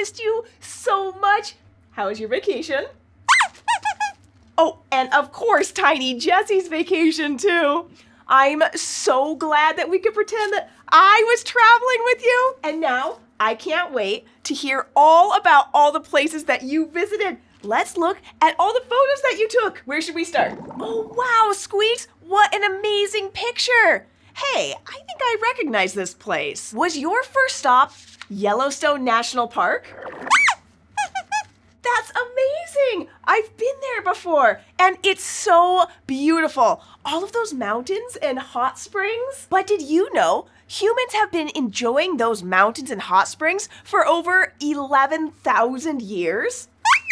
missed you so much. How was your vacation? Oh, and of course, Tiny Jessi's vacation too. I'm so glad that we could pretend that I was traveling with you. And now I can't wait to hear all about all the places that you visited. Let's look at all the photos that you took. Where should we start? Oh, wow, Squeaks, what an amazing picture. Hey, I think I recognize this place. Was your first stop Yellowstone National Park? That's amazing! I've been there before, and it's so beautiful. All of those mountains and hot springs. But did you know humans have been enjoying those mountains and hot springs for over 11,000 years?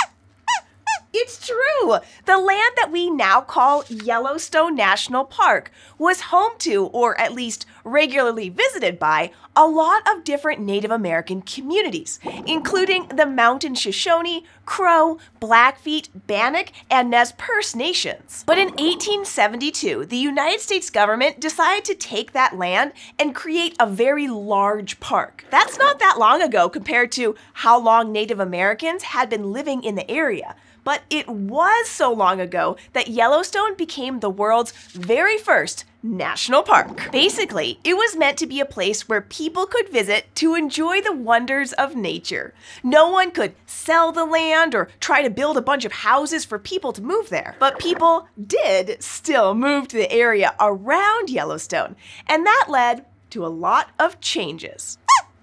It's true! The land that we now call Yellowstone National Park was home to, or at least regularly visited by, a lot of different Native American communities, including the Mountain Shoshone, Crow, Blackfeet, Bannock, and Nez Perce nations. But in 1872, the United States government decided to take that land and create a very large park. That's not that long ago compared to how long Native Americans had been living in the area. But it was so long ago that Yellowstone became the world's very first national park. Basically, it was meant to be a place where people could visit to enjoy the wonders of nature. No one could sell the land or try to build a bunch of houses for people to move there. But people did still move to the area around Yellowstone, and that led to a lot of changes.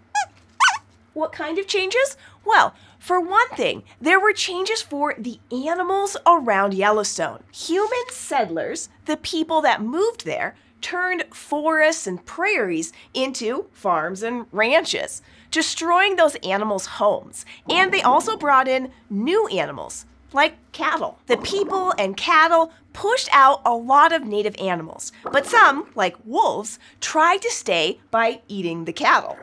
What kind of changes? Well, for one thing, there were changes for the animals around Yellowstone. Human settlers, the people that moved there, turned forests and prairies into farms and ranches, destroying those animals' homes. And they also brought in new animals, like cattle. The people and cattle pushed out a lot of native animals, but some, like wolves, tried to stay by eating the cattle.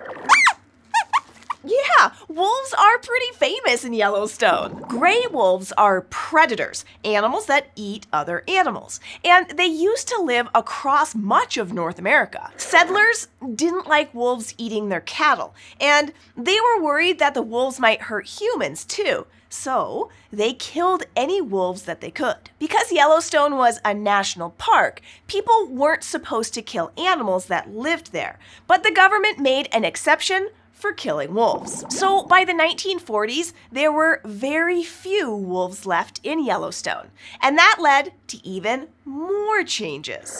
Yeah, wolves are pretty famous in Yellowstone. Gray wolves are predators, animals that eat other animals, and they used to live across much of North America. Settlers didn't like wolves eating their cattle, and they were worried that the wolves might hurt humans too. So they killed any wolves that they could. Because Yellowstone was a national park, people weren't supposed to kill animals that lived there, but the government made an exception for killing wolves. So by the 1940s, there were very few wolves left in Yellowstone, and that led to even more changes.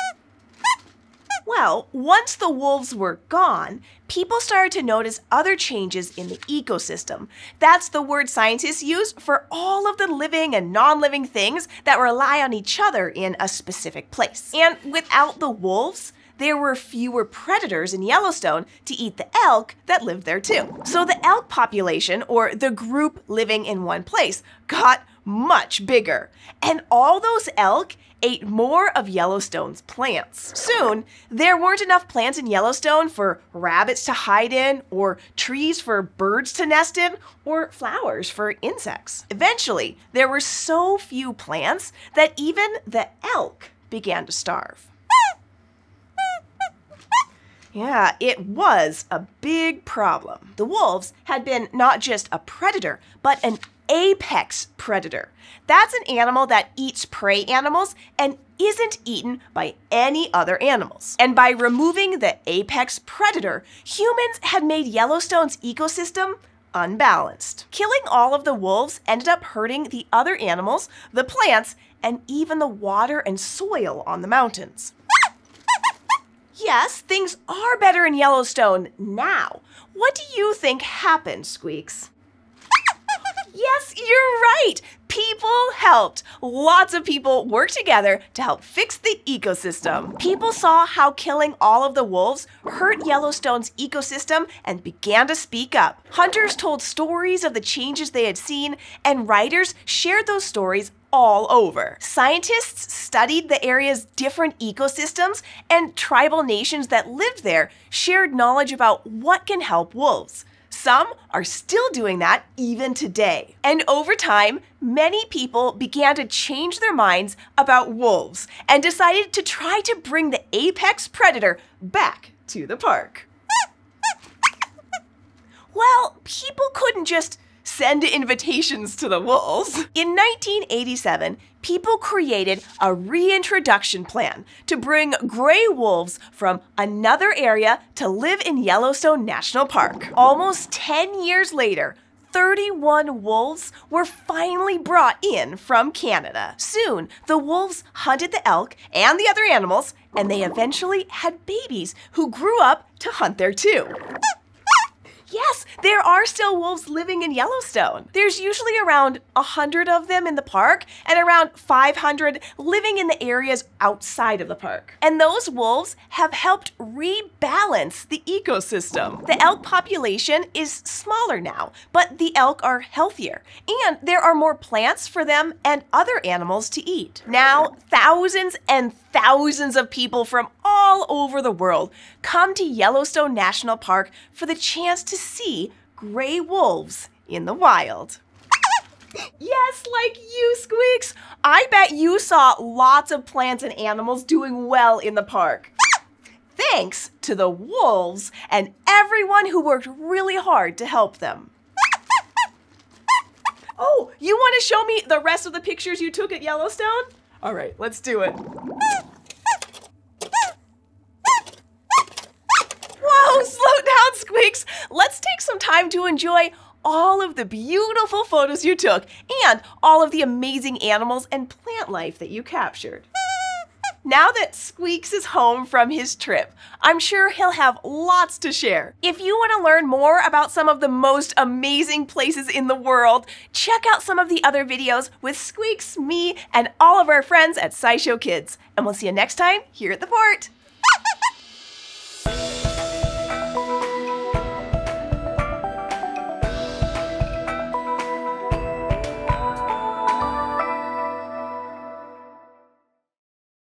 Well, once the wolves were gone, people started to notice other changes in the ecosystem. That's the word scientists use for all of the living and non-living things that rely on each other in a specific place. And without the wolves, there were fewer predators in Yellowstone to eat the elk that lived there too. So the elk population, or the group living in one place, got much bigger. And all those elk ate more of Yellowstone's plants. Soon, there weren't enough plants in Yellowstone for rabbits to hide in, or trees for birds to nest in, or flowers for insects. Eventually, there were so few plants that even the elk began to starve. Yeah, it was a big problem. The wolves had been not just a predator, but an apex predator. That's an animal that eats prey animals and isn't eaten by any other animals. And by removing the apex predator, humans had made Yellowstone's ecosystem unbalanced. Killing all of the wolves ended up hurting the other animals, the plants, and even the water and soil on the mountains. Yes, things are better in Yellowstone now. What do you think happened, Squeaks? Yes, you're right. People helped. Lots of people worked together to help fix the ecosystem. People saw how killing all of the wolves hurt Yellowstone's ecosystem and began to speak up. Hunters told stories of the changes they had seen, and writers shared those stories all over. Scientists studied the area's different ecosystems, and tribal nations that lived there shared knowledge about what can help wolves. Some are still doing that even today. And over time, many people began to change their minds about wolves and decided to try to bring the apex predator back to the park. Well, people couldn't just send invitations to the wolves. In 1987, people created a reintroduction plan to bring gray wolves from another area to live in Yellowstone National Park. Almost 10 years later, 31 wolves were finally brought in from Canada. Soon, the wolves hunted the elk and the other animals, and they eventually had babies who grew up to hunt there too. Yes, there are still wolves living in Yellowstone. There's usually around 100 of them in the park and around 500 living in the areas outside of the park. And those wolves have helped rebalance the ecosystem. The elk population is smaller now, but the elk are healthier, and there are more plants for them and other animals to eat. Now, thousands and thousands of people from all over the world come to Yellowstone National Park for the chance to see gray wolves in the wild. Yes, like you, Squeaks. I bet you saw lots of plants and animals doing well in the park. Thanks to the wolves and everyone who worked really hard to help them. Oh, you want to show me the rest of the pictures you took at Yellowstone? All right, let's do it. Whoa, slow down, Squeaks. Let's take some time to enjoy all of the beautiful photos you took and all of the amazing animals and plant life that you captured. Now that Squeaks is home from his trip, I'm sure he'll have lots to share. If you want to learn more about some of the most amazing places in the world, check out some of the other videos with Squeaks, me, and all of our friends at SciShow Kids. And we'll see you next time here at the fort.